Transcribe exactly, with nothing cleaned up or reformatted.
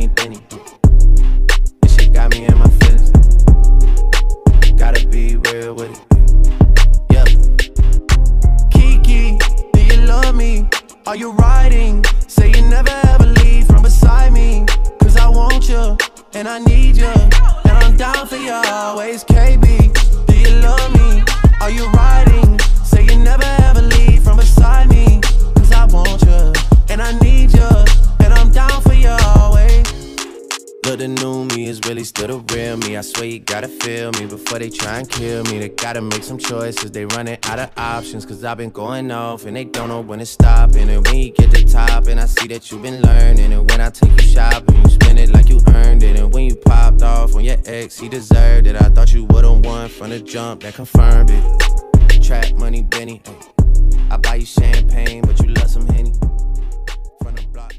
money, Benny. This shit got me in my feelings. Gotta be real with it. Yeah. Kiki, do you love me? Are you riding? Say you never ever leave from beside me. Cause I want you, and I need you, and I'm down for you always. K B, do you love me? Are you riding? Say you never ever leave from beside me. Cause I want you, and I need you, and I'm down for you always. Look, the new me is really still the real me. I swear you gotta feel me before they try and kill me. They gotta make some choices, they running out of options. Cause I've been going off and they don't know when to stop. And when you get to top and I see that you've been learning. And when I take you shopping, you spend it like you earned it. And when you popped off on your ex, he deserved it. I thought you would've won from the jump, that confirmed it. Trap money, Benny, ay. I buy you champagne, but you love some Henny. From the block.